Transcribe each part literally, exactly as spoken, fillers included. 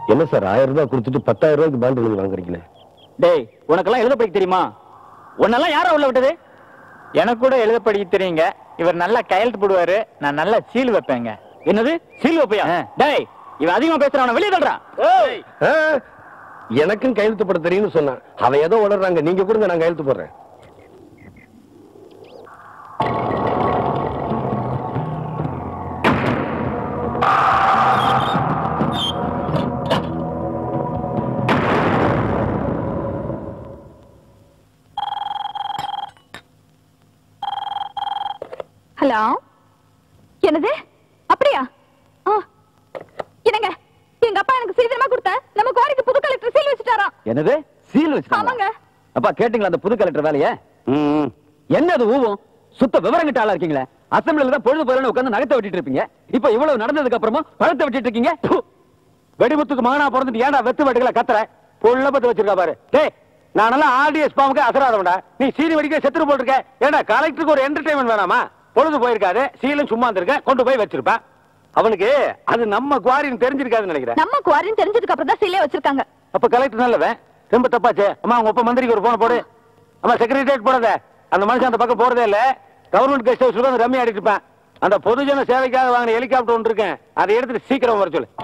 என்ன சார் ஆயிரம் ரூபாய் கொடுத்துட்டு பத்தாயிரம் ரூபாய்க்கு பாண்ட் எழுதி வாங்குறீங்களே? டேய், உனக்கெல்லாம் எழுத படிக்க தெரியுமா? உன்னெல்லாம் யாரா உள்ள விட்டது? எனக்கு கூட எழுத படிக்க தெரியுங்க. இவர் நல்லா கையெழுத்து போடுவாரு, நான் நல்லா சீல் வைப்பேங்க. என்னது சீல் வைப்பையா? டேய், இவன் அதிகமா பேசுறான், வெளியே தள்ளுறான். எனக்கும் கையெழுத்து போட தெரியும்னு சொன்னான். அவன் ஏதோ உளறாங்க, நீங்க கொடுங்க, நான் கையெழுத்து போடுறேன். ஹலோ, என்னது? அப்படியா? என்னங்க, எங்க அப்பா எனக்கு சீக்கிரமா கொடுத்த நம்ம குவாரிக்கு புது கலெக்டர் சீல் வச்சுட்டாராம். என்னது சீல் வச்சுட்டாங்க? ஆமாங்க. அப்பா கேட்டீங்களா அந்த புது கலெக்டர் வேலைய? என்னது ஊவும் சுத்த விவரம் கிட்ட ஆளா இருக்கீங்களே. அசம்பிளில தான் பொழுது போறேன்னு உட்கார்ந்து நகத்தை வெட்டிட்டு இருப்பீங்க. இப்ப இவ்வளவு நடந்ததுக்கு அப்புறமா பழத்தை வெட்டிட்டு இருக்கீங்க. வெடிமுத்துக்கு மகனா பிறந்துட்டு ஏன்டா வெத்து வெட்டுகளை கத்துற? பொள்ள பத்து வச்சிருக்கா பாரு. டேய், நானெல்லாம் ஆர்டிஎஸ் பாமுக்கு அசராதவன்டா. நீ சீனி வெடிக்க செத்துட்டு போட்டுருக்க. ஏன்னா கலெக்டருக்கு ஒரு என்டர்டைன்மெண்ட் வேணாமா? பொழுது போயிருக்காது, சீலும் சும்மா இருந்திருக்க, கொண்டு போய் வச்சிருப்பா. அவனுக்கு அது நம்ம குவாரின்னு தெரிஞ்சிருக்காதுன்னு நினைக்கிறேன். நம்ம குவாரின்னு தெரிஞ்சதுக்கு அப்புறம் தான் சீலே வச்சிருக்காங்க. அப்ப கலெக்டர் நல்லவன், ரொம்ப தப்பாச்சு. அம்மா உங்க அப்பா மந்திரிக்கு ஒரு போன போடு. அம்மா செக்ரட்டரியேட் போடாத. அந்த மனுஷன் அந்த பக்கம் போறதே இல்ல. கவர்மெண்ட் கெஸ்ட் ஹவுஸ்ல வந்து ரம்மி ஆடிட்டு இருப்பேன். அந்த பொதுஜன சேவைக்காக வாங்கின ஹெலிகாப்டர் ஒன்று இருக்கேன், அதை எடுத்துட்டு சீக்கிரம் வர சொல்லு.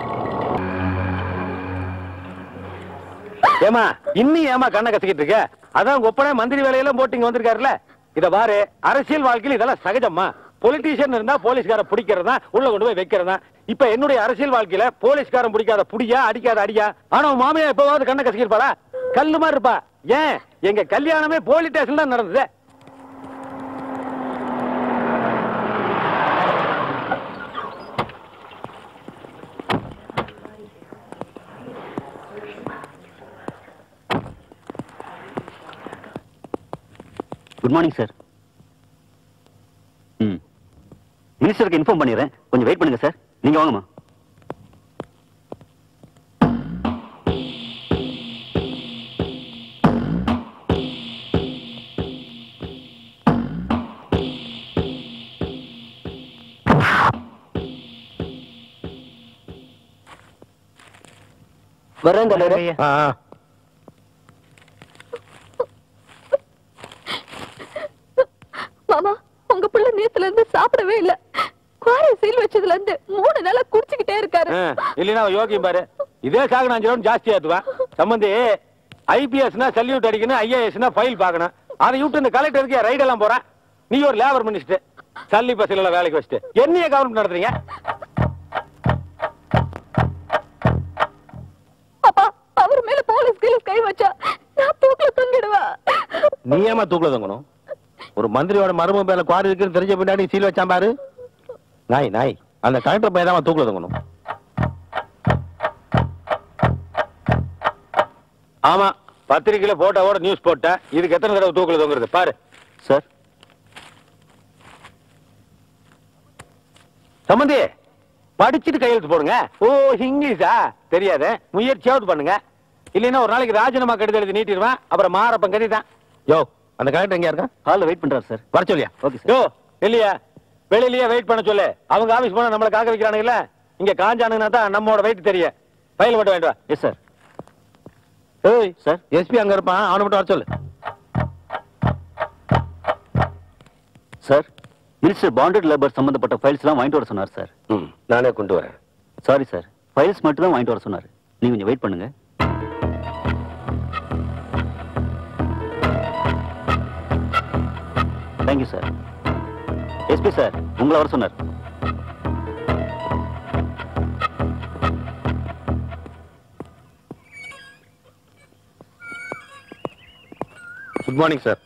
ஏமா இன்னும் ஏமா கண்ணை கசிக்கிட்டு இருக்க? அதான் உங்க ஒப்பனே மந்திரி வேலையெல்லாம் போட்டிங்க வந்திருக்காருல்ல. இத பாரு, அரசியல் வாழ்க்கையில் இதெல்லாம் சகஜம்மா. பொலிட்டீஷியன் இருந்தா போலீஸ்கார பிடிக்கிறதா, உள்ள கொண்டு போய் வைக்கிறதா. இப்ப என்னுடைய அரசியல் வாழ்க்கையில போலீஸ்காரன் பிடிக்காத புடியா, அடிக்காத அடியா. ஆனா மாமியா எப்பவாவது கண்ணை கசிக்கிருப்பாளா? கல்லு மாதிரி இருப்பா. ஏன் எங்க கல்யாணமே போலீஸ் ஸ்டேஷன் தான் நடந்தது. Good morning sir. ம் மினிஸ்டருக்கு இன்ஃபார்ம் பண்ணிடுறேன், கொஞ்சம் வெயிட் பண்ணுங்க சார். நீங்க வாங்கம்மா. வரேன் தலைவரே. மாமா, உங்க புள்ள நேத்துல இருந்து சாப்பிடவே இல்ல. குவாரி சீல் வச்சதுல இருந்து மூணு நாளா குடிச்சுக்கிட்டே இருக்காரு. இல்லைன்னா யோகியம் பாரு, இதே சாகு நான் ஜாஸ்தி ஆத்துவேன். சம்பந்தி ஐபிஎஸ்னா சல்யூட் அடிக்கணும், ஐஏஎஸ்னா ஃபைல் பார்க்கணும். அதை விட்டு இந்த கலெக்டருக்கு ரைட் எல்லாம் போறேன். நீ ஒரு லேபர் மினிஸ்டர், சல்லி பஸ்ல வேலைக்கு வச்சுட்டு என்னைய கவர்மெண்ட் நடத்துறீங்க? அப்பா, அவர் மேல போலீஸ் கீழ கை வச்சா நான் தூக்குல தொங்கிடுவா. நீ ஏமா தூக்குல தொங்கணும்? ஒரு மந்திரியோட மரும மேல குவாரி இருக்குன்னு தெரிஞ்ச பின்னாடி சீல் வச்சான் பாரு. நாய் நாய், அந்த கலெக்டர் பையன் தான் தூக்குல தொங்கணும். ஆமா, பத்திரிகையில போட்டோவோட நியூஸ் போட்டேன். இதுக்கு எத்தனை தடவை தூக்குல தொங்குறது பாரு. சார் சம்பந்தி படிச்சுட்டு கையெழுத்து போடுங்க. ஓ இங்கிலீஷா தெரியாத, முயற்சியாவது பண்ணுங்க. இல்லைன்னா ஒரு நாளைக்கு ராஜினாமா கடிதம் எழுதி நீட்டிடுவேன். அப்புறம் மாறப்பன் கதிதான். யோ, அந்த கலெக்டர் எங்க இருக்கா? ஹாலில் வெயிட் பண்றாரு சார். வர சொல்லியா? Okay sir. யோ இல்லையா, வெளியிலேயே வெயிட் பண்ண சொல்லு. அவங்க ஆபீஸ் போனா நம்மளை காக்க வைக்கிறானுங்கல்ல, இங்க காஞ்சானுங்கன்னா தான் நம்மளோட வெயிட் தெரியும். ஃபைல் மட்டும் வேண்டாம். Yes sir. ஏய் சார், எஸ்பி அங்க இருப்பான், அவனை மட்டும் வர சொல்லு. சார், மினிஸ்டர் பாண்டட் லேபர் சம்பந்தப்பட்ட ஃபைல்ஸ் எல்லாம் வாங்கிட்டு வர சொன்னார் சார். ம், நானே கொண்டு வரேன். சாரி சார், ஃபைல்ஸ் மட்டும் தான் வாங்கிட்டு வர சொன்னார். நீங்க கொஞ்சம் வெயிட் பண்ணுங்க. Thank you sir. எஸ்பி சார், உங்களை வர சொன்னார். Good morning sir.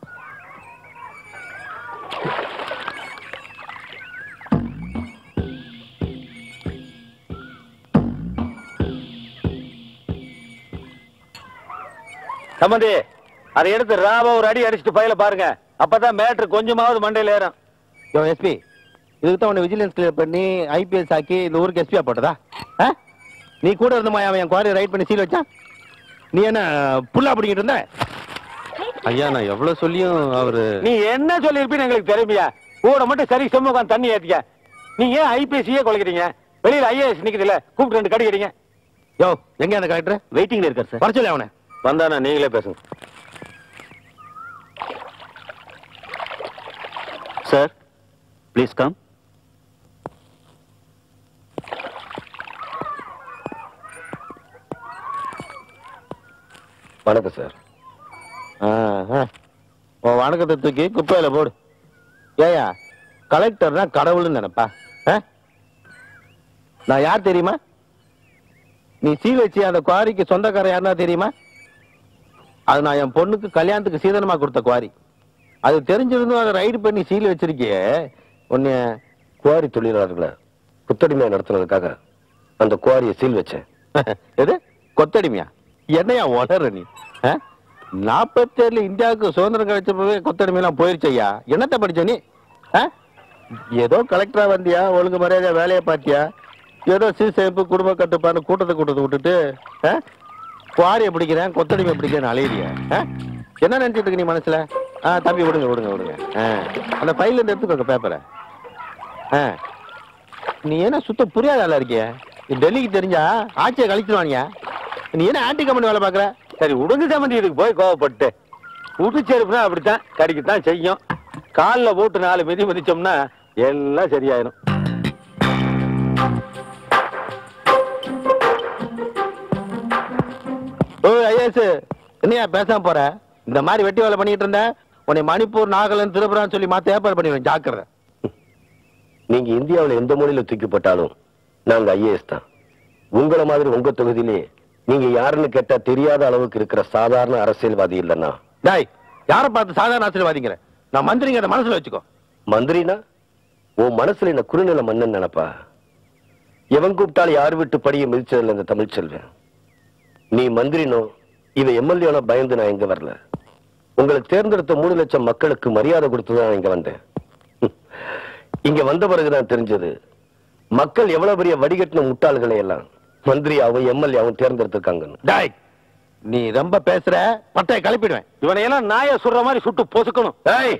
சம்பந்தி அதை எடுத்து ராவா ஒரு அடி அடிச்சுட்டு ஃபைல பாருங்க. அப்பதான் மேட்ரு கொஞ்சமாவது மண்டையில ஏறும். யோ எஸ்பி, இதுக்கு தான் உன்னை விஜிலன்ஸ் கிளியர் பண்ணி ஐபிஎஸ் ஆக்கி இந்த ஊருக்கு எஸ்பியா போட்டதா? நீ கூட இருந்தமா அவன் குவாரி ரைட் பண்ணி சீல் வச்சான்? நீ என்ன புல்லா பிடிக்கிட்டு இருந்த? ஐயா, நான் எவ்வளவு சொல்லியும் அவரு. நீ என்ன சொல்லிருப்பீன்னு எங்களுக்கு தெரியுமியா? கூட மட்டும் சரி செம்ம தண்ணி ஏத்திக்க. நீ ஏன் ஐபிஎஸ்சியே கொலைக்கிறீங்க? வெளியில ஐஏஎஸ் நிக்குதுல, கூப்பிட்டு ரெண்டு கடிக்கிறீங்க. யோ எங்க அந்த கலெக்டர்? வெயிட்டிங்ல இருக்கார் சார். வர சொல்லி அவனை. வந்தானா நீங்களே பேசுங்க. Sir please come. வணக்கம் சார். உன் வணக்கத்தை தூக்கி குப்பையில போடு. ஏயா கலெக்டர்னா கடவுள்னு நினைப்பா? நான் யார் தெரியுமா? நீ சீல் வச்சு அந்த குவாரிக்கு சொந்தக்கார யாருன்னா தெரியுமா? அது நான் என் பொண்ணுக்கு கல்யாணத்துக்கு சீதனமா கொடுத்த குவாரி. அது தெரிஞ்சிருந்தும் அதை ரைடு பண்ணி சீல் வச்சிருக்கியே. உன்னை குவாரி தொழிலாளர்களை குத்தடிமையா நடத்துனதுக்காக அந்த குவாரியை சீல் வச்சேன். எது கொத்தடிமையா? என்னையா உளற நீ? நாற்பத்தி ஏழுல இந்தியாவுக்கு சுதந்திரம் கிடைச்சப்பவே கொத்தடிமையெல்லாம் போயிருச்சையா. என்னத்தை படிச்ச நீ? ஏதோ கலெக்டரா வந்தியா, ஒழுங்கு மரியாதை வேலையை பார்த்தியா, ஏதோ சீசேப்பு குடும்ப கட்டுப்பாடு கூட்டத்தை கூட்டத்தை விட்டுட்டு குவாரியை பிடிக்கிறேன் கொத்தடிமை பிடிக்கிறேன் அலையிறிய. என்ன நினைச்சிட்டு இருக்கு நீ மனசுல? ஆ தம்பி விடுங்க விடுங்க விடுங்க. அந்த ஃபைல் இருந்து எடுத்துக்கோங்க பேப்பரை. நீ என்ன சுத்த புரியாத ஆளா இருக்கிய? டெல்லிக்கு தெரிஞ்சா ஆட்சியை கழிச்சிருவானியா? நீ என்ன ஆன்டி கம்பெனி வேலை பாக்குற? சரி உடுங்கு சம்பந்தி இதுக்கு போய் கோவப்பட்டு புதுச்சேருப்புனா அப்படித்தான் கடிக்கத்தான் செய்யும். காலில் போட்டு நாலு மிதி மிதிச்சோம்னா எல்லாம் சரியாயிரும். ஓ ஐஏஎஸ் என்னையா பேசாம போற? இந்த மாதிரி வெட்டி வேலை பண்ணிட்டு இருந்த உன்னை மணிப்பூர் நாகாலாந்து திரிபுரான்னு சொல்லி மாத்த ஏற்பாடு பண்ணிடுவேன். ஜாக்கிரதை. நீங்க இந்தியாவில் எந்த மொழியில தூக்கிப்பட்டாலும் நாங்க ஐஏஎஸ் தான். உங்களை மாதிரி உங்க தொகுதியிலே நீங்க யாருன்னு கேட்டா தெரியாத அளவுக்கு இருக்கிற சாதாரண அரசியல்வாதி இல்லைன்னா. டாய் யாரை பார்த்து சாதாரண அரசியல்வாதிங்கிற? நான் மந்திரிங்க அதை மனசுல வச்சுக்கோ. மந்திரினா உன் மனசுல என்ன குறுநில மன்னன் நினைப்பா? எவன் கூப்பிட்டாலும் யார் விட்டு படியை மிதிச்சதில்ல இந்த தமிழ் செல்வன். நீ மந்திரினோ இவ எம்எல்ஏனோ பயந்து நான் இங்க வரல. உங்களை தேர்ந்தெடுத்த மூணு லட்சம் மக்களுக்கு மரியாதை கொடுத்துதான் இங்க வந்தேன். இங்க வந்த பிறகுதான் தெரிஞ்சது மக்கள் எவ்வளவு பெரிய வடிகட்டின முட்டாள்களை எல்லாம் மந்திரியாவும் எம்எல்ஏவும் தேர்ந்தெடுத்திருக்காங்க. டாய் நீ ரொம்ப பேசுற, பட்டையை கிளப்பிடுவேன். இவனை எல்லாம் நாயை சுடுற மாதிரி சுட்டு பொசுக்கணும். டாய்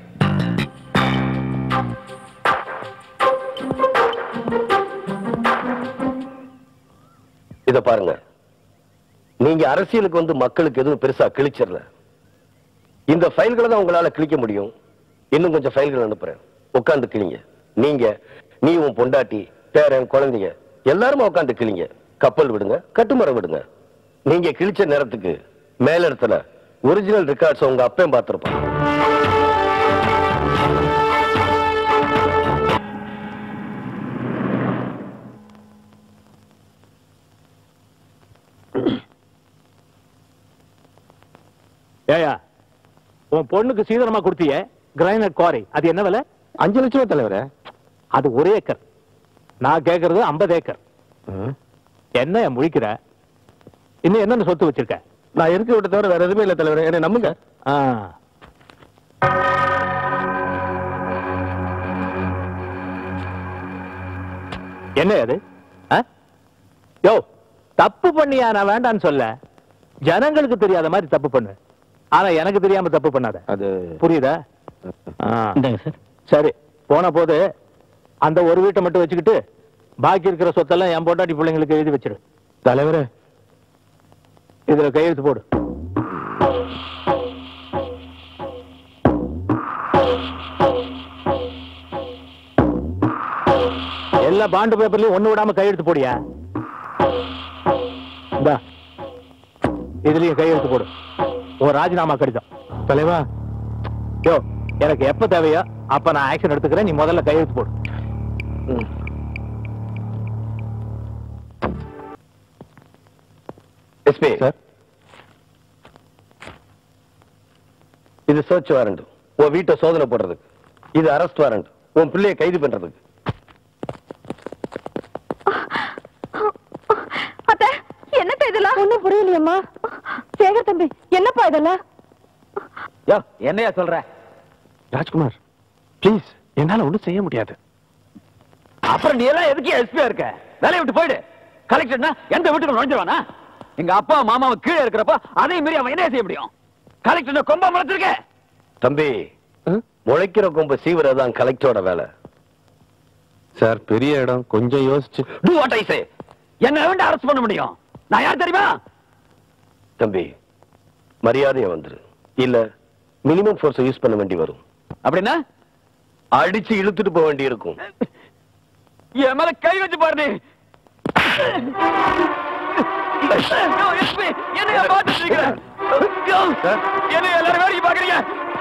இத பாருங்க, நீங்க அரசியலுக்கு வந்து மக்களுக்கு எதுவும் பெருசா கிழிச்சிடல. இந்த ஃபைல்களை தான் உங்களால கிழிக்க முடியும். இன்னும் கொஞ்சம் ஃபைல்கள் அனுப்புறேன், உட்காந்து கிளிங்க. நீங்க நீ உன் பொண்டாட்டி பேரன் குழந்தைங்க எல்லாருமே உட்காந்து கிளிங்க. கப்பல் விடுங்க, கட்டுமரம் விடுங்க. நீங்க கிழிச்ச நேரத்துக்கு மேல இடத்துல ஒரிஜினல் ரெக்கார்ட்ஸ் உங்க அப்பையும் பார்த்திருப்பான். ஏயா உன் பொண்ணுக்கு சீதனமா கொடுத்திய கிரைனைட் குவாரி அது என்ன விலை? அஞ்சு லட்சம் ரூபாய் தலைவர. அது ஒரு ஏக்கர். நான் கேட்கறது ஐம்பது ஏக்கர். என்ன முழிக்கிற? இன்னும் என்னென்ன சொத்து வச்சிருக்க? நான் இருக்க விட்ட தவிர வேற எதுவுமே இல்ல தலைவர, என்ன நம்புங்க. என்ன அது? யோ தப்பு பண்ணியா? நான் வேண்டான்னு சொல்ல, ஜனங்களுக்கு தெரியாத மாதிரி தப்பு பண்ணு. ஆனா எனக்கு தெரியாம தப்பு பண்ணாத. அது புரியுதா? சரி போன போது அந்த ஒரு வீட்டை மட்டும் வச்சுக்கிட்டு பாக்கி இருக்கிற சொத்தெல்லாம் என் பொண்டாட்டி பிள்ளைங்களுக்கு எழுதி வச்சிரு. தலைவரே இதுல கையெழுத்து போடு. எல்லா பாண்டு பேப்பர்லயும் ஒண்ணு விடாம கையெழுத்து போடியா. இதுலயும் கையெழுத்து போடு. ஒரு ராஜினாமா கடிதம். தலைவா யோ எனக்கு எப்ப தேவையோ அப்ப நான் ஆக்ஷன் எடுத்துக்கிறேன். நீ முதல்ல கையெழுத்து போடு. எஸ்பி சார், இது சர்ச் வாரண்ட், உன் வீட்டை சோதனை போடுறதுக்கு. இது அரெஸ்ட் வாரண்ட், உன் பிள்ளையை கைது பண்றதுக்கு. என்னப்பா இதெல்லாம்? ஒண்ணும் புரியலையம்மா. சேகர் தம்பி என்னப்பா இதெல்லாம்? யோ என்னையா சொல்ற? ராஜ்குமார் ப்ளீஸ், என்னால ஒண்ணும் செய்ய முடியாது. அப்புறம் நீ எல்லாம் எதுக்கு எஸ்பியா இருக்க? வேலையை விட்டு போயிடு. கலெக்டர்னா எந்த வீட்டுக்கு நுழைஞ்சிருவானா? எங்க அப்பா மாமாவை கீழே இருக்கிறப்ப அதே மாதிரி அவன் என்ன செய்ய முடியும்? கலெக்டர் கொம்பா முளைச்சிருக்க. தம்பி, முளைக்கிற கொம்பு சீவுறதுதான் கலெக்டரோட வேலை. சார் பெரிய இடம், கொஞ்சம் யோசிச்சு. Do what I say. என்ன வேண்டாம் அரெஸ்ட் பண்ண முடியும். நான் யார் தெரியுமா? தம்பி, மரியாதையா வந்துரு, இல்ல மினிமம் ஃபோர்ஸ் யூஸ் பண்ண வேண்டி வரும். அப்படின்னா அடிச்சு இழுத்துட்டு போக வேண்டி இருக்கும். என் மேல கை வச்சு பாரு நீ. என்ன பார்த்துட்டு இருக்கிற? என்ன எல்லாரும் வேடிக்கை பாக்குறீங்க?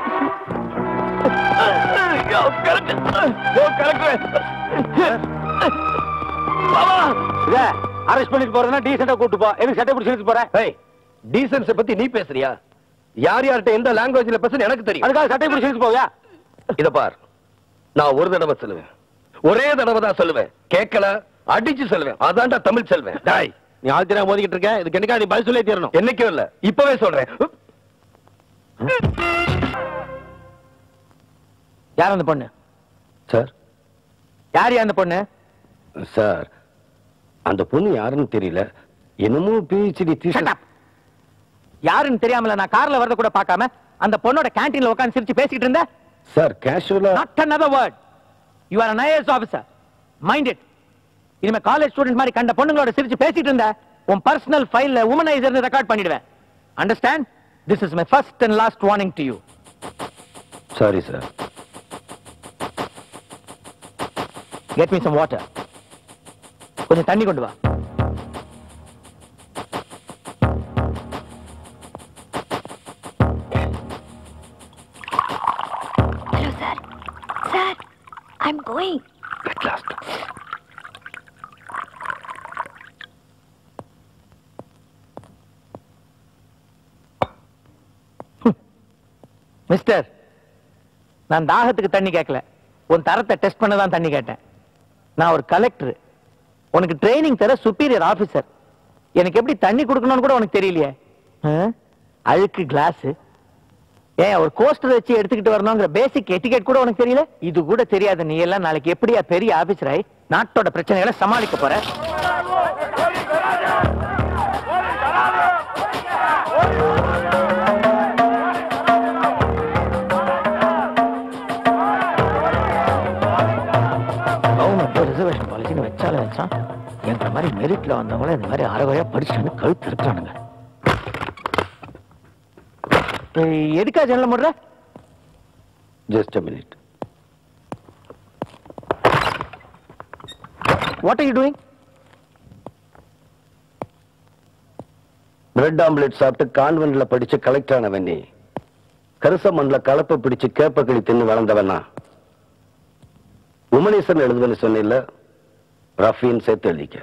அரெஸ்ட் பண்ணிட்டு போறதுன்னா டீசெண்டா கூட்டு போ. எதுக்கு சட்டை பிடிச்சி இழுத்து போற? டீசன்ஸ் பத்தி நீ பேசுறியா? யார் யார்கிட்ட எந்த லாங்குவேஜ்ல பேசுன்னு எனக்கு தெரியும். அதுக்காக சட்டை பிடிச்சி இழுத்து போவியா? இத பார், நான் ஒரு தடவை சொல்லுவேன், ஒரே தடவை தான் சொல்லுவேன். கேட்கல அடிச்சு சொல்லுவேன். அதான்டா தமிழ் செல்வேன். டாய், நீ ஆழ்த்தினா மோதிக்கிட்டு இருக்க. இதுக்கு என்னக்கா நீ பதில் சொல்லி தீரணும். என்னைக்கும் இல்ல, இப்பவே சொல்றேன். யார் அந்த பொண்ணு? சார், யார் அந்த பொண்ணு? சார், அந்த பொண்ணு யாருன்னு தெரியல. என்னமோ பிஹெச்டி. யாருன்னு தெரியாமல நான் கார்ல வரத கூட பார்க்காம அந்த பொண்ணோட கேண்டீன்ல உட்கார்ந்து சிரிச்சு பேசிட்டு இருந்த. சார், கேஷுவலா. Not another word. You are an I A S officer. Mind it. இனிமே காலேஜ் ஸ்டூடண்ட் மாதிரி கண்ட பொண்ணுங்களோட சிரிச்சு பேசிட்டு இருந்த உன் பர்சனல் ஃபைல்ல உமனைசர்னு ரெக்கார்ட் பண்ணிடுவேன். Understand? This is my first and last warning to you. Sorry sir. Get me some water. கொஞ்சம் தண்ணி கொண்டு வா. Hello, sir. Sir, I'm going. At last. Mister, நான் தாகத்துக்கு தண்ணி கேட்கல, உன் தரத்தை டெஸ்ட் பண்ண தான் தண்ணி கேட்டேன். நான் ஒரு கலெக்டர், உனக்கு ட்ரைனிங் தர சுப்பீரியர் ஆபீசர். எனக்கு எப்படி தண்ணி கொடுக்கணும்னு கூட உனக்கு தெரியலையே. அழுக்கு கிளாஸ், ஏன் ஒரு கோஸ்டர் வச்சு எடுத்துக்கிட்டு வரணுங்கிற பேசிக் எட்டிகெட் கூட உனக்கு தெரியல. இது கூட தெரியாத நீ எல்லாம் நாளைக்கு எப்படியா பெரிய ஆபீசராய் நாட்டோட பிரச்சனைகளை சமாளிக்க போற? ரிசர்வேஷன் பாலிசின்னு வச்சாலும் வச்சான். என்ற மாதிரி மெரிட்ல வந்தவங்கள இந்த மாதிரி அறவையா படிச்சுட்டு கழுத்து இருக்கிறானுங்க. எதுக்கா ஜன்னல மூடுற? Just a minute. What are you doing? Bread omelette சாப்பிட்டு கான்வென்ட்ல படிச்சு கலெக்டர் ஆனவன் நீ. கருசமண்ல கலப்பை பிடிச்சு கேப்பக்களி தின்னு வளர்ந்தவனா? உமனேசன் எழுதுவன்னு சொன்ன ரஃபீன் சேர்த்து எழுதிக்க.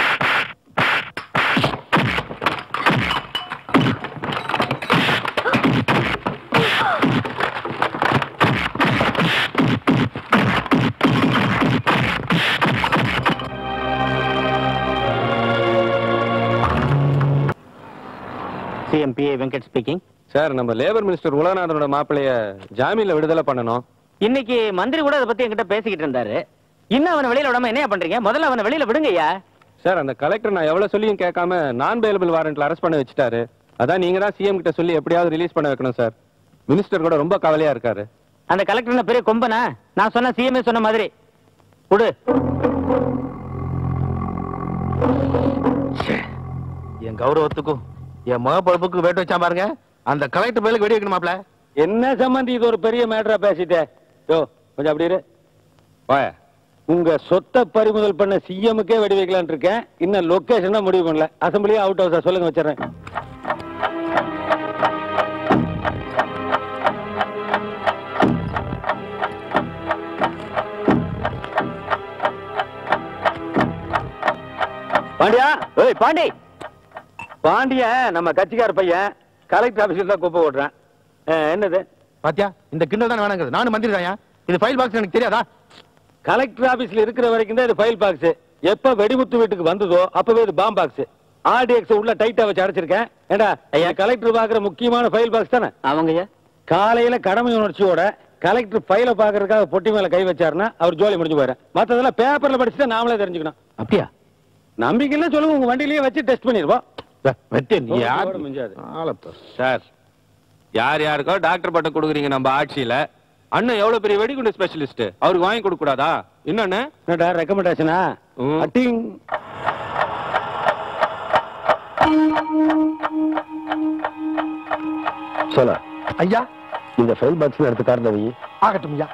CMPA Venkat speaking. சார், நம்ம லேபர் மினிஸ்டர் உலகநாதனோட மாப்பிளைய ஜாமீன்ல விடுதலை பண்ணணும். இன்னைக்கு மந்திரி கூட அதை பத்தி என்கிட்ட பேசிக்கிட்டு இருந்தாரு. இன்னும் அவனை வெளியில விடாம என்ன பண்றீங்க? முதல்ல அவனை வெளியில விடுங்கய்யா. சார், அந்த கலெக்டர் நான் எவ்வளவு சொல்லியும் கேட்காம நான் பெயிலபிள் வாரண்ட்ல அரெஸ்ட் பண்ண வச்சுட்டாரு. அதான் நீங்க தான் சிஎம் கிட்ட சொல்லி எப்படியாவது ரிலீஸ் பண்ண வைக்கணும் சார். மினிஸ்டர் கூட ரொம்ப கவலையா இருக்காரு. அந்த கலெக்டர் பெரிய கொம்பனா? நான் சொன்ன சிஎம்ஏ சொன்ன மாதிரி குடு. என் கௌரவத்துக்கும் என் மக பொறுப்புக்கு வேட்டு வச்சா பாருங்க. அந்த கலெக்டர் பேருக்கு வெடி வைக்கணுமாப்ல. என்ன சம்பந்தி இது ஒரு பெரிய மேட்டரா பேசிட்டே? யோ, கொஞ்சம் அப்படி இரு. வாய, உங்க சொத்தை பறிமுதல் பண்ண சிஎம்முக்கே வெடி வைக்கலான் இருக்கேன். இன்னும் லொகேஷன் தான் முடிவு பண்ணல. அசம்பிளியா அவுட் ஹவுஸா? சொல்லுங்க, வச்சிடறேன். பாண்டியா, ஏய் பாண்டி. பாண்டிய நம்ம கட்சிக்கார பையன் கலெக்டர் ஆபீஸ்ல தான் குப்பை ஓடுறேன். என்னது பாத்தியா? இந்த கிண்டல் தான் வேணாங்க. நானும் மந்திரி தாயா. இது ஃபைல் பாக்ஸ் எனக்கு தெரியாதா? கலெக்டர் ஆபீஸ்ல இருக்கிற வரைக்கும் தான் இது ஃபைல் பாக்ஸ். எப்ப வெடிமுத்து வீட்டுக்கு வந்ததோ அப்பவே இது பாம் பாக்ஸ். ஆர்டிஎக்ஸ் உள்ள டைட்டா வச்சு அடைச்சிருக்கேன். ஏண்டா, ஐயா கலெக்டர் பாக்குற முக்கியமான ஃபைல் பாக்ஸ் தானே அவங்க. காலையில கடமை உணர்ச்சியோட கலெக்டர் ஃபைல பாக்குறதுக்காக பொட்டி மேல கை வச்சாருன்னா அவர் ஜோலி முடிஞ்சு போயிரு. மத்ததெல்லாம் பேப்பர்ல படிச்சுட்டு நாமளே தெரிஞ்சுக்கணும். அப்படியா? நம்பிக்கையில சொல்லுங்க, உங்க வண்டியிலேயே வச்சு டெஸ்ட் பண்ணிருவோம். சார், யார் யாருக்கோ டாக்டர் பட்டம் கொடுக்குறீங்க நம்ம ஆட்சியில. அண்ணன் எவ்வளவு பெரிய வெடிகுண்டு ஸ்பெஷலிஸ்ட், அவருக்கு வாங்கி கொடுக்க கூடாதா? இன்னொன்னு ரெக்கமெண்டேஷனா? சொல்ல ஐயா இந்த ஃபைல் பாக்ஸ் எடுத்து காரணம் வை. ஆகட்டும் ஐயா.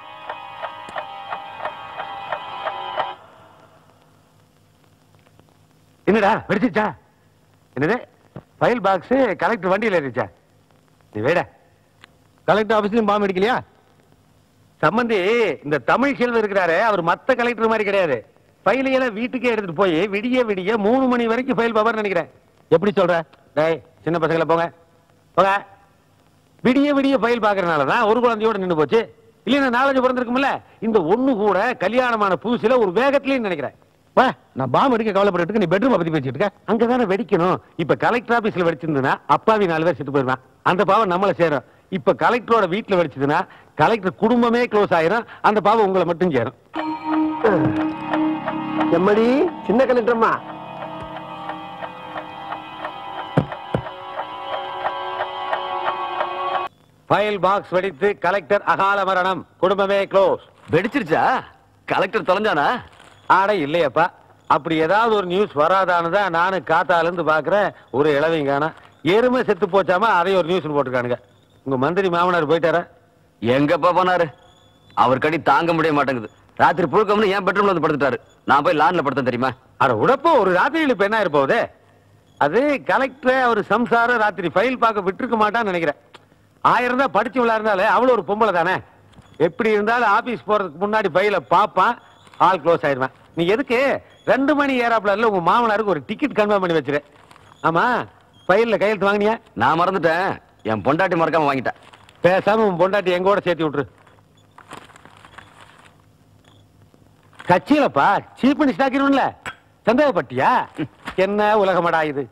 என்னடா வெடிச்சிச்சா? என்னது ஃபைல் பாக்ஸ் கலெக்டர் வண்டியில் இருந்துச்சா? நீ வேட கலெக்டர் ஆபீஸ்லயும் பாம்பு அடிக்கலையா? சம்பந்தி இந்த தமிழ் செல்வம் இருக்கிறாரு, அவர் மத்த கலெக்டர் மாதிரி கிடையாது. ஃபைலையெல்லாம் வீட்டுக்கே எடுத்துட்டு போய் விடிய விடிய மூணு மணி வரைக்கும் ஃபைல் பாப்பர் நினைக்கிறேன். எப்படி சொல்ற? டேய் சின்ன பசங்களை போங்க போங்க. விடிய விடிய ஃபைல் பாக்குறதுனாலதான் ஒரு குழந்தையோட நின்று போச்சு. இல்லைன்னா நாலஞ்சு பிறந்திருக்கும்ல. இந்த ஒண்ணு கூட கல்யாணமான புதுசுல ஒரு வேகத்திலேயே நினைக்கிறேன். நான் பாம்பு அடிக்க கவலைப்பட்டு நீ பெட்ரூம் பத்தி பேசிட்டு இருக்க. அங்கதானே வெடிக்கணும். இப்ப கலெக்டர் ஆபீஸ்ல வெடிச்சிருந்தா அப்பாவி நாலு பேர் செத்து போயிருவான். அந்த பாவம் நம்மள சேரும். இப்ப கலெக்டரோட வீட்டுல வெடிச்சதுன்னா கலெக்டர் குடும்பமே க்ளோஸ் ஆயிரும். அந்த பாவம் உங்களை மட்டும் சேரும். எம்மடி சின்ன கலெக்டர்மா. ஃபைல் பாக்ஸ் வெடித்து கலெக்டர் அகால மரணம், குடும்பமே க்ளோஸ். வெடிச்சிருச்சா? கலெக்டர் தொலைஞ்சானா? ஆட இல்லையப்பா. அப்படி ஏதாவது ஒரு நியூஸ் வராதானுதான் நானும் காத்தால இருந்து பாக்குறேன். ஒரு இளவைங்கானா எருமை செத்து போச்சாமா, அதை ஒரு நியூஸ் போட்டுருக்கானுங்க. உங்க மந்திரி மாமனார் போயிட்டாரா? எங்கப்பா போனாரு? அவர் கடி தாங்க முடிய மாட்டேங்குது. ராத்திரி புழுக்கம்னு என் பெட்ரூம்ல வந்து படுத்துட்டாரு. நான் போய் லான்ல படுத்தேன் தெரியுமா? அட உடப்போ ஒரு ராத்திரியில் இப்ப என்ன இருப்போது? அது கலெக்டர் அவர் சம்சாரம் ராத்திரி ஃபைல் பார்க்க விட்டுருக்க மாட்டான்னு நினைக்கிறேன். ஆயிரம் தான் படிச்சவளா இருந்தாலே அவளு ஒரு பொம்பளை தானே. எப்படி இருந்தாலும் ஆபீஸ் போறதுக்கு முன்னாடி ஃபைல பாப்பான், ஆல் க்ளோஸ் ஆயிருவேன். நீ எதுக்கு ரெண்டு மணி ஏறாப்ல உங்க மாமனாருக்கு ஒரு டிக்கெட் கன்ஃபார்ம் பண்ணி வச்சிரு. ஆமா ஃபைல்ல கையெழுத்து வாங்கினியா? நான் மறந்துட்டேன். என் பொண்டாட்டி மறக்காம வாங்கிட்டேன். பேசாம உன் பொண்டாட்டி எங்கூட சேர்த்து விட்டுரு. கட்சியிலப்பா சீப் பண்ணி ஸ்டாக்கிடும்ல. சந்தேகப்பட்டியா? என்ன உலகமடா இது?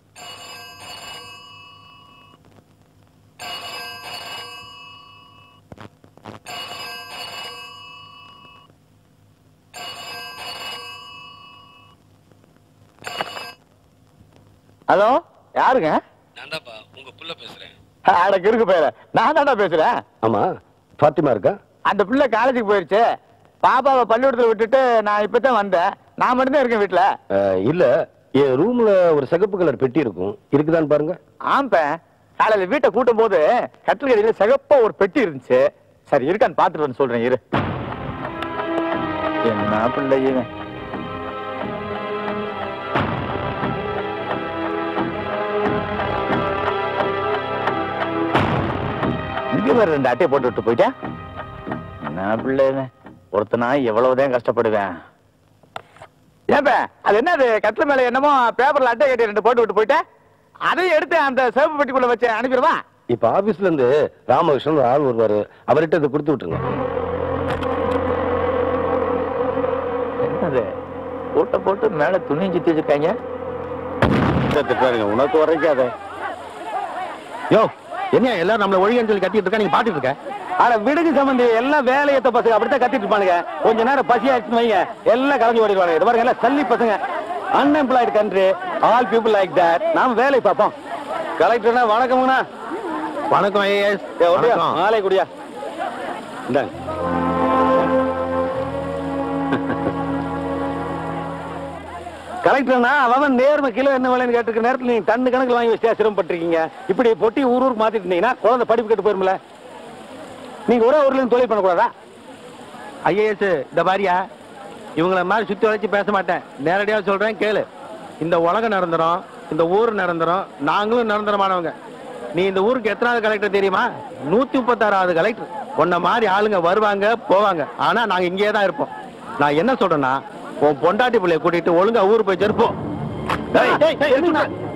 ஹலோ, யாருங்க? நான் தான்ப்பா உங்க புள்ள பேசுறேன். அடக்கு இருக்கு பேர. நான் தான்டா பேசுறேன். ஆமா பாத்திமா இருக்கா? அந்த பிள்ளை காலேஜுக்கு போயிருச்சு. பாப்பாவை பள்ளிக்கூடத்துல விட்டுட்டு நான் இப்பதான் வந்தேன். நான் மட்டும்தான் இருக்கேன் வீட்டுல. இல்ல என் ரூம்ல ஒரு சிகப்பு கலர் பெட்டி இருக்கும், இருக்குதான்னு பாருங்க. ஆம்பா காலையில வீட்டை கூட்டும் போது கட்டில் சிகப்பா ஒரு பெட்டி இருந்துச்சு. சரி இருக்கான்னு பாத்துட்டு வந்து சொல்றேன் இரு. என்ன பிள்ளை இவன்? ரெண்டு அட்டையை போட்டு விட்டு போயிட்டேன். என்ன பிள்ளை ஒருத்தனா எவ்வளவுதான் கஷ்டப்படுவேன். ஏப்ப அது என்னது கட்டில மேல என்னமோ பேப்பர்ல அட்டை கட்டி ரெண்டு போட்டு விட்டு போயிட்டேன். அதையும் எடுத்து அந்த சேப்பு பெட்டிக்குள்ள வச்சு அனுப்பிடுவா. இப்ப ஆபீஸ்ல இருந்து ராமகிருஷ்ணன் ஆள் வருவாரு, அவர்கிட்ட இதை கொடுத்து விட்டுருங்க. என்னது கூட்ட போட்டு மேல துணியும் சுத்தி வச்சிருக்காங்க. உனக்கு உரைக்காத. யோ என்ன எல்லாரும் நம்மள ஒழிகன்னு சொல்லி கத்திட்டு இருக்கா, நீங்க பாத்துட்டு இருக்க? ஆனா விடுதி சம்பந்தி எல்லாம் வேலையத்த பசங்க அப்படித்தான் கத்திட்டு இருப்பானுங்க. கொஞ்ச நேரம் பசி ஆயிடுச்சுன்னு வைங்க எல்லாம் கலந்து ஓடிடுவாங்க. இது பாருங்க எல்லாம் சல்லி பசங்க. Unemployed country, all people like that. நாம வேலை பார்ப்போம். கலெக்டர்னா வணக்கம்ண்ணா. வணக்கம் ஐஏஎஸ். மாலை குடியா இந்தாங்க. கலெக்டர்னா அவன் நேர்மை கிலோ என்ன விலைன்னு கேட்டுருக்க நேரத்தில் நீங்க டன்னு கணக்கில் வாங்கி வச்சா சிரமப்பட்டிருக்கீங்க. இப்படி பொட்டி ஊர் ஊருக்கு மாத்திட்டு இருந்தீங்கன்னா குழந்தை படிப்பு கட்டு போயிருமில்ல. நீங்க ஒரே ஊர்ல இருந்து தொழில் பண்ணக்கூடாதா? ஐஏஎஸ் இந்த பாரியா இவங்கள மாதிரி சுத்தி வளைச்சு பேச மாட்டேன். நேரடியாக சொல்றேன் கேளு. இந்த உலகம் நிரந்தரம், இந்த ஊர் நிரந்தரம், நாங்களும் நிரந்தரமானவங்க. நீ இந்த ஊருக்கு எத்தனாவது கலெக்டர் தெரியுமா? நூத்தி முப்பத்தாறாவது கலெக்டர். உன்ன மாதிரி ஆளுங்க வருவாங்க போவாங்க, ஆனா நாங்க இங்கேயே தான் இருப்போம். நான் என்ன சொல்றேன்னா உன் பொண்டாட்டி பிள்ளைய கூட்டிட்டு ஒழுங்கா ஊர் போய் சேர்ப்போம்.